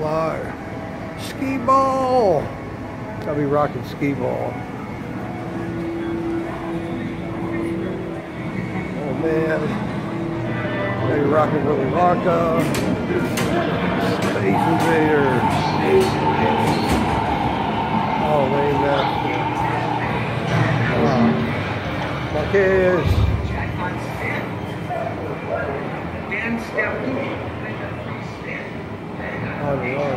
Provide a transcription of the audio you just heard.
fly. Ski ball. I'll be rocking ski ball. Oh man. I'll be rocking Willy Wonka. Space Invaders. Oh man. My kids. Oh,